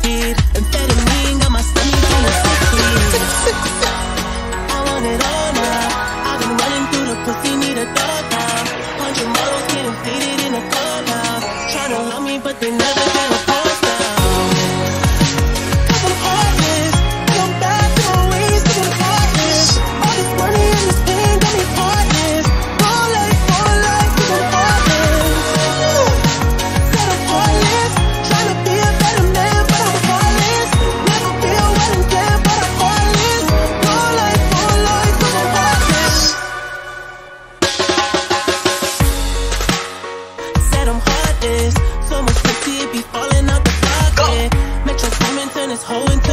addicted. Amphetamine got my stomach feeling sickly. I want it all now. I've been running through the pussy, need a dog now. 100 models getting faded in a clubhouse. Trying to love me, but they never get a pause now. Cause I'm heartless. I'm back to my ways, cause I'm heartless. All this money and this pain got me heartless. More life, cause I'm heartless. Said I'm heartless. Trying to be a better man, but I'm heartless. Never feel well and dead, but I'm heartless. More life, cause I'm heartless. Said I'm heartless. So much pussy, it be falling out the pocket. Metro woman turn this hoe into